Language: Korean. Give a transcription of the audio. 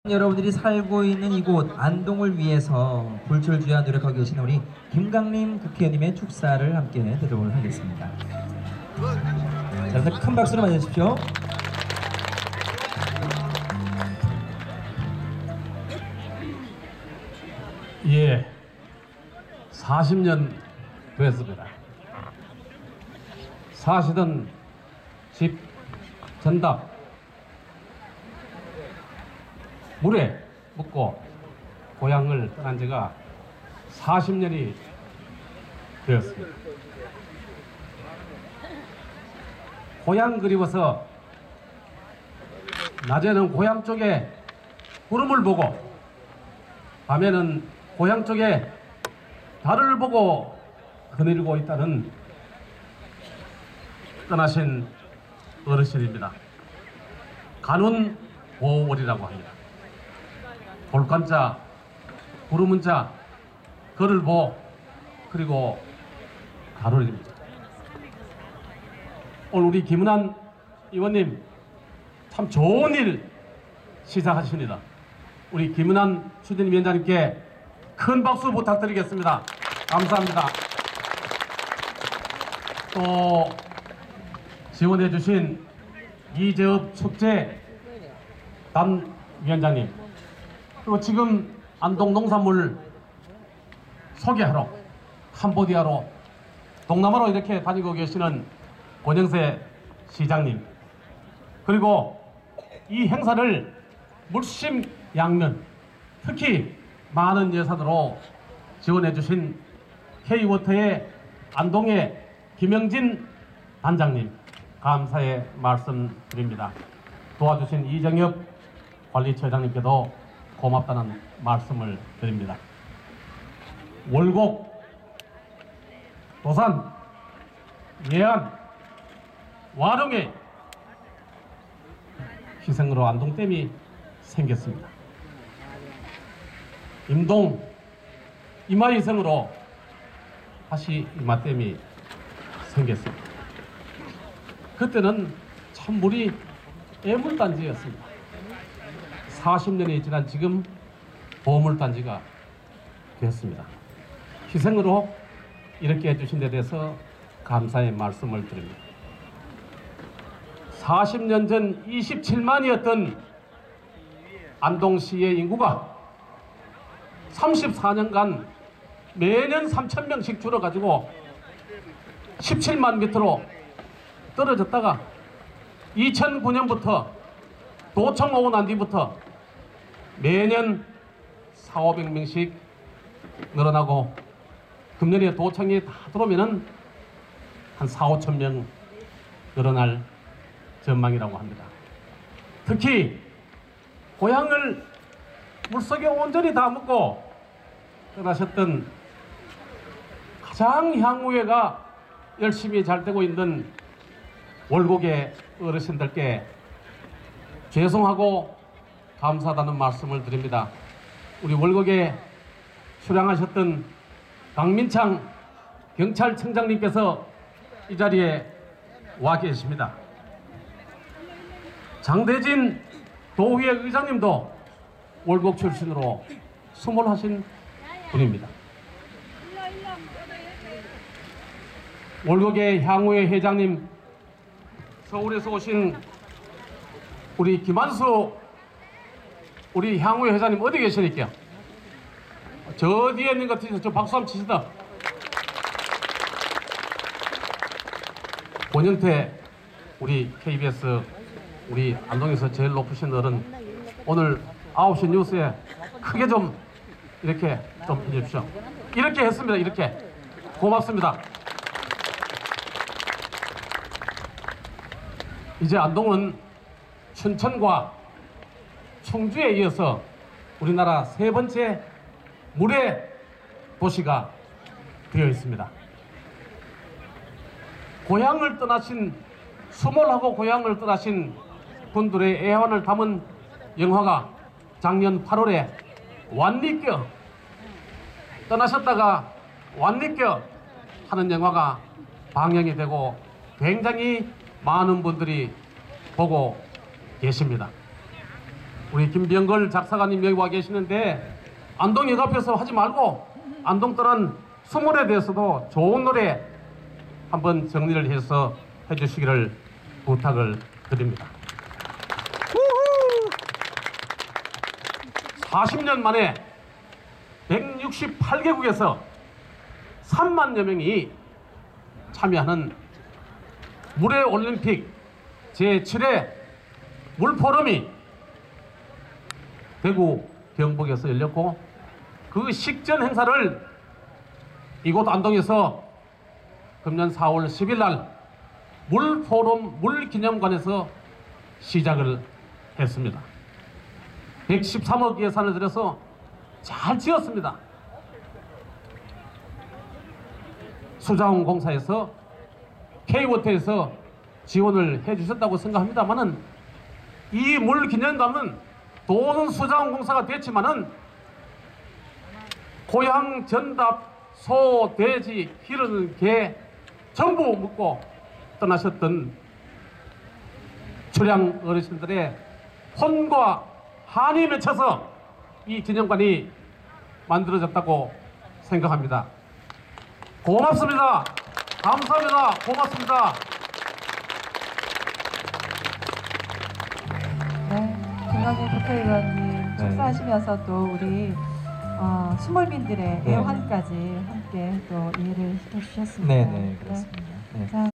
여러분들이 살고 있는 이곳 안동을 위해서 불철주야 노력하고 계시는 우리 김강림 국회의원님의 축사를 함께 드리도록 하겠습니다. 자, 그래서 큰 박수로 맞아주십시오. 예, 40년 됐습니다. 사시던 집 전답 물에 묻고 고향을 떠난 지가 40년이 되었습니다. 고향 그리워서 낮에는 고향 쪽에 구름을 보고 밤에는 고향 쪽에 달을 보고 거닐고 있다는 떠나신 어르신입니다. 간운 보월이라고 합니다. 볼간자, 구름은자, 걸을 보, 그리고 가로입니다. 오늘 우리 김은환 의원님 참 좋은 일 시작하십니다. 우리 김은환 추진위원장님께 큰 박수 부탁드리겠습니다. 감사합니다. 또 지원해 주신 이재업 축제 담위원장님, 그리고 지금 안동 농산물 소개하러 캄보디아로 동남아로 이렇게 다니고 계시는 권영세 시장님, 그리고 이 행사를 물심양면 특히 많은 예산으로 지원해 주신 K워터의 안동의 김영진 단장님 감사의 말씀드립니다. 도와주신 이정엽 관리처장님께도 고맙다는 말씀을 드립니다. 월곡, 도산, 예안, 와룡에 희생으로 안동댐이 생겼습니다. 임동, 이마 희생으로 다시 이마댐이 생겼습니다. 그때는 참 물이 애물단지였습니다. 40년이 지난 지금 보물단지가 되었습니다. 희생으로 이렇게 해주신 데 대해서 감사의 말씀을 드립니다. 40년 전 27만이었던 안동시의 인구가 34년간 매년 3,000명씩 줄어가지고 17만 밑으로 떨어졌다가 2009년부터 도청 오고 난 뒤부터 매년 400~500명씩 늘어나고 금년에 도청이 다 들어오면은 한 4~5,000명 늘어날 전망이라고 합니다. 특히 고향을 물속에 온전히 다 묻고 떠나셨던 가장 향후회가 열심히 잘 되고 있는 월곡의 어르신들께 죄송하고 감사하다는 말씀을 드립니다. 우리 월곡에 수량하셨던 강민창 경찰청장님께서 이 자리에 와 계십니다. 장대진 도의회 의장님도 월곡 출신으로 수몰하신 분입니다. 월곡의 향후회 회장님, 서울에서 오신 우리 김한수 우리 향후회 회장님 어디 계시니까? 저 뒤에 있는 것 같아서 저 박수 한번 치시다. 권영태 우리 KBS 우리 안동에서 제일 높으신 어른, 오늘 9시 뉴스에 크게 좀 이렇게 좀 해주십시오. 이렇게 했습니다. 이렇게 고맙습니다. 이제 안동은 춘천과 충주에 이어서 우리나라 세 번째 물의 도시가 되어 있습니다. 고향을 떠나신, 수몰하고 고향을 떠나신 분들의 애환을 담은 영화가 작년 8월에 완리껴, 떠나셨다가 완리껴 하는 영화가 방영이 되고 굉장히 많은 분들이 보고 계십니다. 우리 김병걸 작사가님 여기 와 계시는데 안동 역 앞에서 하지 말고 안동 떠난 수문에 대해서도 좋은 노래 한번 정리를 해서 해주시기를 부탁을 드립니다. 40년 만에 168개국에서 3만여 명이 참여하는 물의 올림픽 제7회 물포럼이 대구 경북에서 열렸고 그 식전 행사를 이곳 안동에서 금년 4월 10일 날 물포럼 물기념관에서 시작을 했습니다. 113억 예산을 들여서 잘 지었습니다. 수자원공사에서 K워터에서 지원을 해주셨다고 생각합니다만은 이 물기념관은 돈 수자원공사가 됐지만은 고향 전답 소, 돼지, 기르는 개 전부 묻고 떠나셨던 초량 어르신들의 혼과 한이 맺혀서 이 기념관이 만들어졌다고 생각합니다. 고맙습니다. 감사합니다. 고맙습니다. 네, 김광진 국회의원님 축사하시면서 또 우리 수몰민들의 네. 애환까지 함께 또 이해를 해주셨습니다. 네네 그렇습니다. 네. 자,